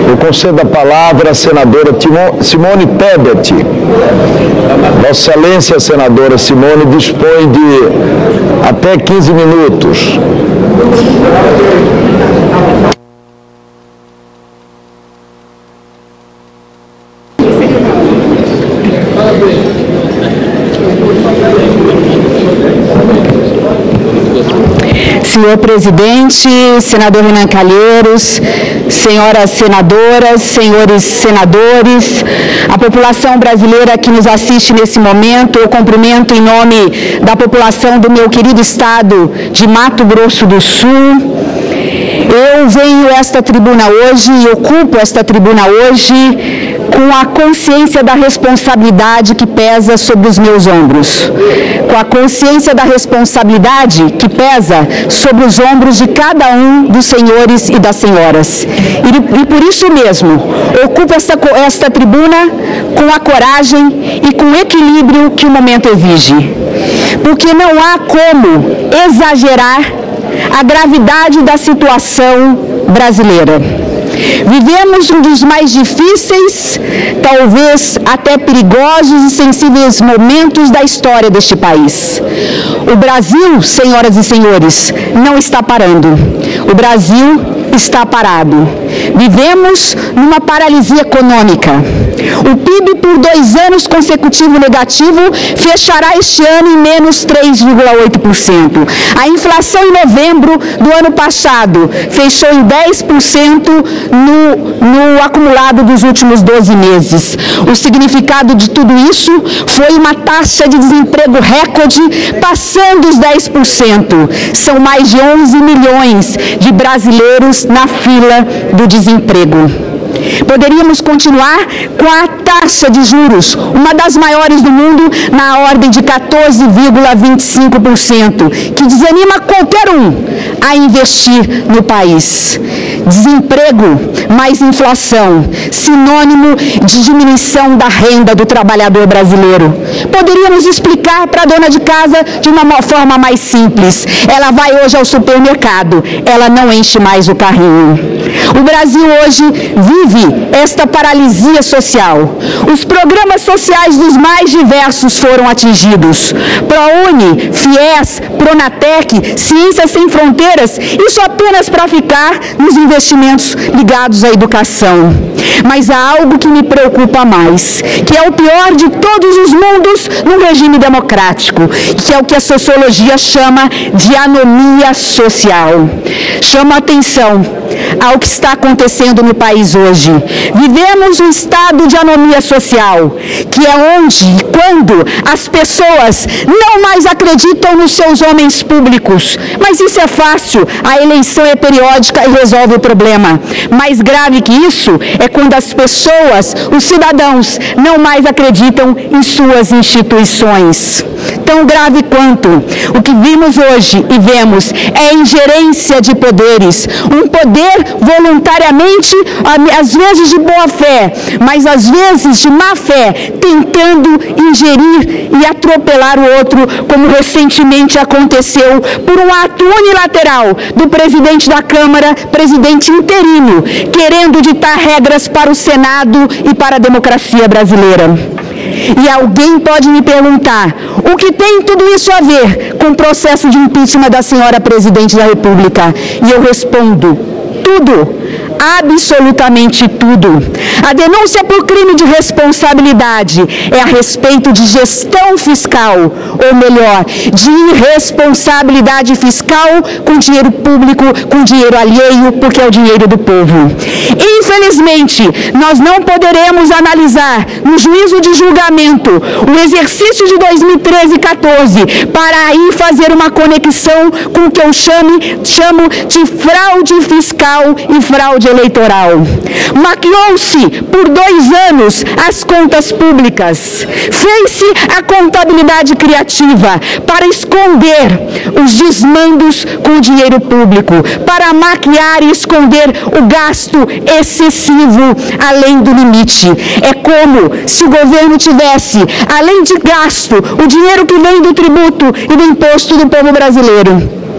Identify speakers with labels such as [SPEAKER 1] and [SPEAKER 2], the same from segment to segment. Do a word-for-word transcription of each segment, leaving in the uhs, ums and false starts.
[SPEAKER 1] Eu concedo a palavra à senadora Simone Tebet. Vossa Excelência, a senadora Simone, dispõe de até quinze minutos.
[SPEAKER 2] Senhor presidente, senador Renan Calheiros, senhoras senadoras, senhores senadores, a população brasileira que nos assiste nesse momento, eu cumprimento em nome da população do meu querido estado de Mato Grosso do Sul. Eu venho a esta tribuna hoje e ocupo esta tribuna hoje com a consciência da responsabilidade que pesa sobre os meus ombros, com a consciência da responsabilidade que pesa sobre os ombros de cada um dos senhores e das senhoras. E, e por isso mesmo, ocupo esta, esta tribuna com a coragem e com o equilíbrio que o momento exige, porque não há como exagerar a gravidade da situação brasileira. Vivemos um dos mais difíceis, talvez até perigosos e sensíveis momentos da história deste país. O Brasil, senhoras e senhores, não está parando. O Brasil está parado. Vivemos numa paralisia econômica. O P I B, por dois anos consecutivos negativo, fechará este ano em menos três vírgula oito por cento. A inflação em novembro do ano passado fechou em dez por cento no, no acumulado dos últimos doze meses. O significado de tudo isso foi uma taxa de desemprego recorde passando os dez por cento. São mais de onze milhões de brasileiros na fila do desemprego. Poderíamos continuar com a taxa de juros, uma das maiores do mundo, na ordem de quatorze vírgula vinte e cinco por cento, que desanima qualquer um a investir no país. Desemprego mais inflação, sinônimo de diminuição da renda do trabalhador brasileiro. Poderíamos explicar para a dona de casa de uma forma mais simples. Ela vai hoje ao supermercado, ela não enche mais o carrinho. O Brasil hoje vive esta paralisia social. Os programas sociais dos mais diversos foram atingidos. ProUni, FIES, Pronatec, Ciências Sem Fronteiras, isso apenas para ficar nos investimentos ligados à educação. Mas há algo que me preocupa mais, que é o pior de todos os mundos num regime democrático, que é o que a sociologia chama de anomia social. Chamo a atenção ao que está acontecendo no país hoje. Vivemos um estado de anomia social, que é onde e quando as pessoas não mais acreditam nos seus homens públicos. Mas isso é fácil, a eleição é periódica e resolve o problema. Mais grave que isso é quando as pessoas, os cidadãos, não mais acreditam em suas instituições. Tão grave quanto o que vimos hoje e vemos é a ingerência de poderes, um poder voluntariamente, às vezes de boa fé, mas às vezes de má fé, tentando ingerir e atropelar o outro, como recentemente aconteceu por um ato unilateral do presidente da Câmara, presidente interino, querendo ditar regras para o Senado e para a democracia brasileira. E alguém pode me perguntar, o que tem tudo isso a ver com o processo de impeachment da senhora presidente da República? E eu respondo, tudo. Absolutamente tudo. A denúncia por crime de responsabilidade é a respeito de gestão fiscal, ou melhor, de irresponsabilidade fiscal com dinheiro público, com dinheiro alheio, porque é o dinheiro do povo. Infelizmente, nós não poderemos analisar no juízo de julgamento o exercício de dois mil e treze e quatorze para aí fazer uma conexão com o que eu chame, chamo de fraude fiscal e fraude eleitoral. Maquiou-se por dois anos as contas públicas. Fez-se a contabilidade criativa para esconder os desmandos com o dinheiro público, para maquiar e esconder o gasto excessivo além do limite. É como se o governo tivesse, além de gasto, o dinheiro que vem do tributo e do imposto do povo brasileiro.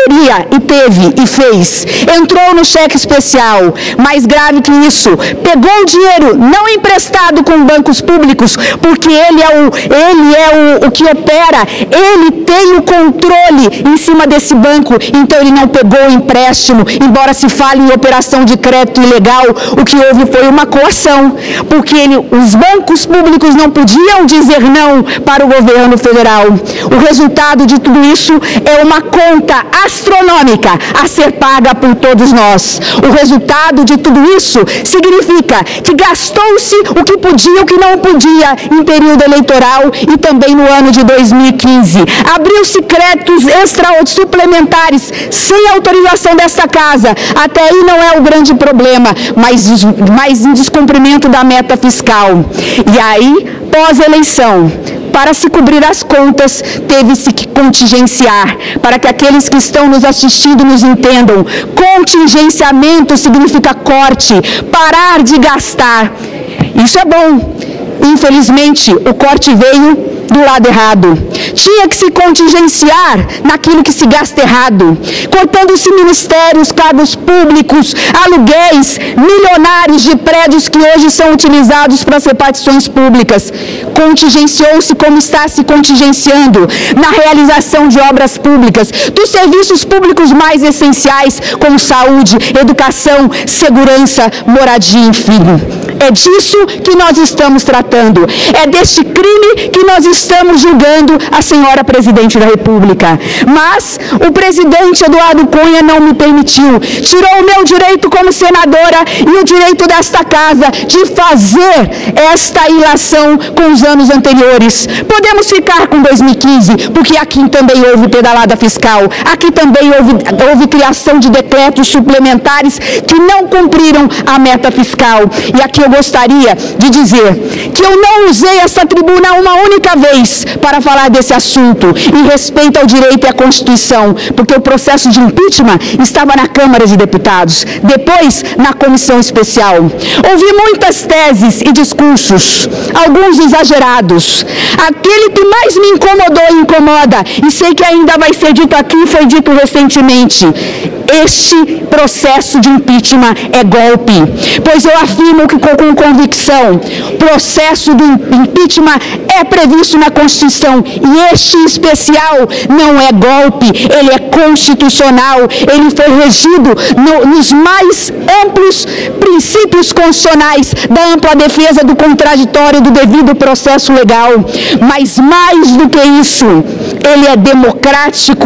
[SPEAKER 2] poderia e teve e fez. Entrou no cheque especial. Mais grave que isso, pegou o dinheiro não emprestado com bancos públicos, porque ele é o, ele é o, o que opera, ele tem o controle em cima desse banco, então ele não pegou o empréstimo, embora se fale em operação de crédito ilegal, o que houve foi uma coação, porque ele, os bancos públicos não podiam dizer não para o governo federal. O resultado de tudo isso é uma conta astronômica a ser paga por todos nós. O resultado de tudo isso significa que gastou-se o que podia e o que não podia em período eleitoral e também no ano de dois mil e quinze. Abriu-se créditos extra suplementares sem autorização desta casa. Até aí não é o grande problema, mas, mas em descumprimento da meta fiscal. E aí, pós-eleição, para se cobrir as contas, teve-se que contingenciar. Para que aqueles que estão nos assistindo nos entendam, contingenciamento significa corte, parar de gastar. Isso é bom. Infelizmente, o corte veio do lado errado. Tinha que se contingenciar naquilo que se gasta errado, cortando-se ministérios, cargos públicos, aluguéis milionários de prédios que hoje são utilizados para as repartições públicas. Contingenciou-se como está se contingenciando na realização de obras públicas, dos serviços públicos mais essenciais, como saúde, educação, segurança, moradia, enfim. É disso que nós estamos tratando. É deste crime que nós estamos julgando a senhora presidente da República. Mas o presidente Eduardo Cunha não me permitiu. Tirou o meu direito como senadora e o direito desta casa de fazer esta ilação com os anos anteriores. Podemos ficar com dois mil e quinze, porque aqui também houve pedalada fiscal. Aqui também houve, houve criação de decretos suplementares que não cumpriram a meta fiscal. E aqui eu gostaria de dizer que eu não usei essa tribuna uma única vez para falar desse assunto, em respeito ao direito e à Constituição, porque o processo de impeachment estava na Câmara de Deputados, depois na Comissão Especial. Ouvi muitas teses e discursos, alguns exagerados. Aquele que mais me incomodou e incomoda, e sei que ainda vai ser dito aqui, foi dito recentemente: este processo de impeachment é golpe. Pois eu afirmo que com convicção, processo do impeachment é previsto na Constituição e este especial não é golpe, ele é constitucional, ele foi regido no, nos mais amplos princípios constitucionais da ampla defesa do contraditório do devido processo legal. Mas mais do que isso, ele é democrático.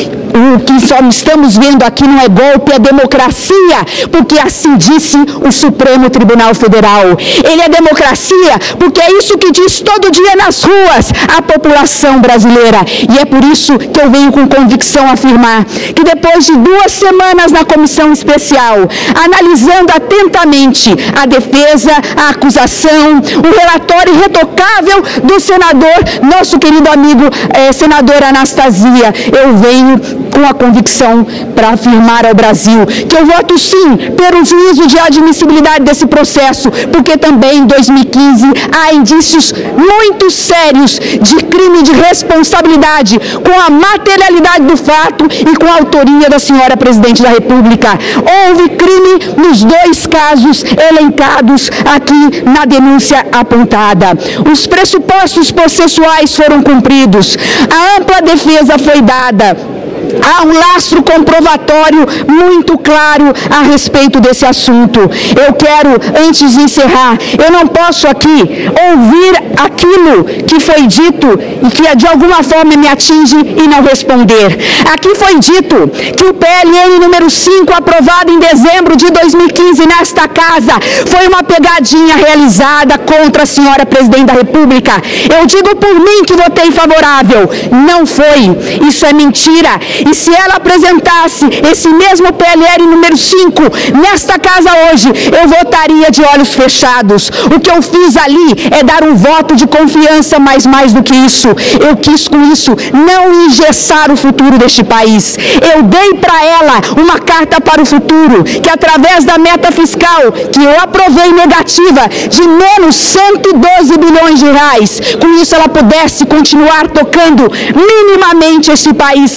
[SPEAKER 2] O que só estamos vendo aqui não é golpe, é democracia, porque assim disse o Supremo Tribunal Federal. Ele é democracia porque é isso que diz todo dia nas ruas a população brasileira. E é por isso que eu venho com convicção afirmar que depois de duas semanas na Comissão Especial, analisando atentamente a defesa, a acusação, o relatório irretocável do senador, nosso querido amigo eh, senador Anastasia, eu venho com a convicção para afirmar ao Brasil que eu voto sim pelo juízo de admissibilidade desse processo, porque também em dois mil e quinze há indícios muito sérios de crime de responsabilidade com a materialidade do fato e com a autoria da senhora presidente da República. Houve crime nos dois casos elencados aqui na denúncia apontada. Os pressupostos processuais foram cumpridos, a ampla defesa foi dada. Há um lastro comprovatório muito claro a respeito desse assunto. Eu quero, antes de encerrar, eu não posso aqui ouvir aquilo que foi dito e que de alguma forma me atinge e não responder. Aqui foi dito que o P L N número cinco, aprovado em dezembro de dois mil e quinze nesta casa, foi uma pegadinha realizada contra a senhora presidente da República. Eu digo por mim que votei favorável. Não foi. Isso é mentira. E se ela apresentasse esse mesmo P L N número cinco nesta casa hoje, eu votaria de olhos fechados. O que eu fiz ali é dar um voto de confiança, mas mais do que isso, eu quis com isso não engessar o futuro deste país. Eu dei para ela uma carta para o futuro, que através da meta fiscal, que eu aprovei negativa, de menos cento e doze bilhões de reais, com isso ela pudesse continuar tocando minimamente este país sob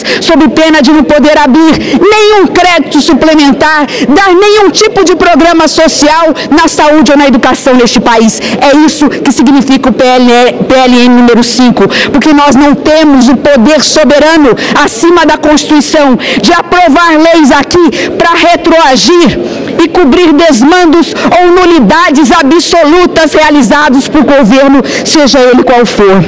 [SPEAKER 2] sob pena de não poder abrir nenhum crédito suplementar, dar nenhum tipo de programa social na saúde ou na educação neste país. É isso que significa o P L N número cinco, porque nós não temos o poder soberano acima da Constituição de aprovar leis aqui para retroagir e cobrir desmandos ou nulidades absolutas realizados por governo, seja ele qual for.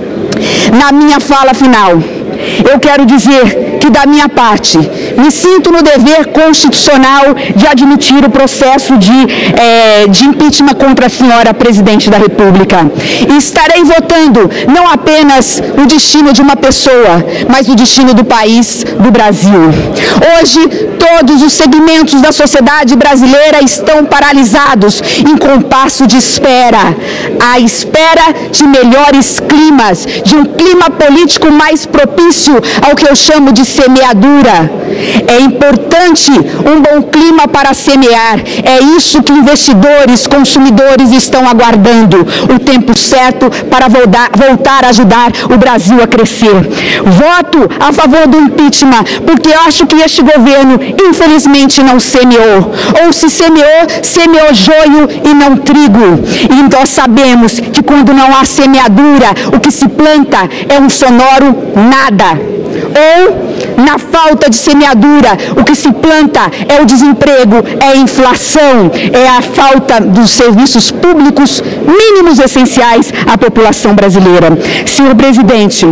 [SPEAKER 2] Na minha fala final, eu quero dizer que, da minha parte, me sinto no dever constitucional de admitir o processo de, é, de impeachment contra a senhora presidente da República. E estarei votando não apenas o destino de uma pessoa, mas o destino do país, do Brasil. Hoje, todos os segmentos da sociedade brasileira estão paralisados em compasso de espera, à espera de melhores climas, de um clima político mais propício ao que eu chamo de semeadura. É importante um bom clima para semear. É isso que investidores, consumidores estão aguardando. O tempo certo para voltar a ajudar o Brasil a crescer. Voto a favor do impeachment, porque acho que este governo, infelizmente, não semeou. Ou se semeou, semeou joio e não trigo. E nós sabemos que quando não há semeadura, o que se planta é um sonoro nada. Ou, na falta de semeadura, o que se planta é o desemprego, é a inflação, é a falta dos serviços públicos mínimos essenciais à população brasileira. Senhor presidente,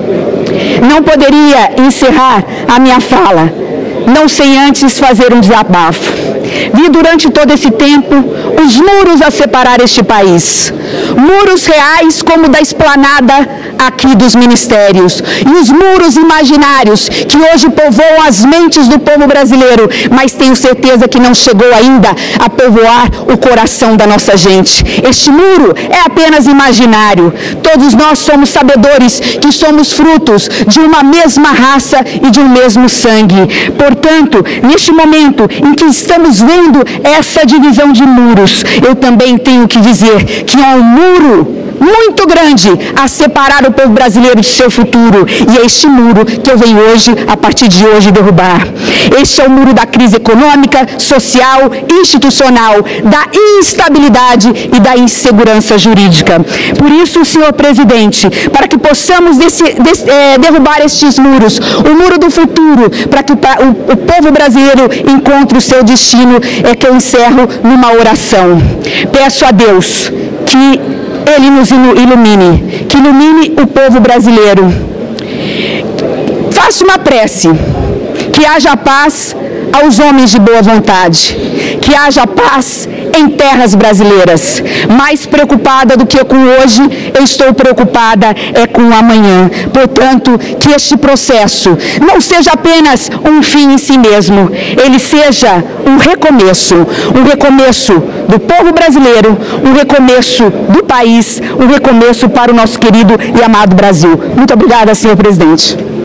[SPEAKER 2] não poderia encerrar a minha fala, não sem antes fazer um desabafo. Vi durante todo esse tempo os muros a separar este país. Muros reais como da esplanada aqui dos ministérios. E os muros imaginários que hoje povoam as mentes do povo brasileiro, mas tenho certeza que não chegou ainda a povoar o coração da nossa gente. Este muro é apenas imaginário. Todos nós somos sabedores que somos frutos de uma mesma raça e de um mesmo sangue. Portanto, neste momento em que estamos vendo essa divisão de muros, eu também tenho que dizer que há um muro muito grande a separar o povo brasileiro de seu futuro, e é este muro que eu venho hoje, a partir de hoje, derrubar. Este é o muro da crise econômica, social, institucional, da instabilidade e da insegurança jurídica. Por isso, senhor presidente, para que possamos desse, desse, é, derrubar estes muros, o muro do futuro, para que o, o, o povo brasileiro encontre o seu destino, é que eu encerro numa oração. Peço a Deus que Ele nos ilumine, que ilumine o povo brasileiro. Faço uma prece, que haja paz aos homens de boa vontade, que haja paz em terras brasileiras. Mais preocupada do que com hoje, eu estou preocupada é com o amanhã. Portanto, que este processo não seja apenas um fim em si mesmo, ele seja um recomeço, um recomeço do povo brasileiro, um recomeço do país, um recomeço para o nosso querido e amado Brasil. Muito obrigada, senhor presidente.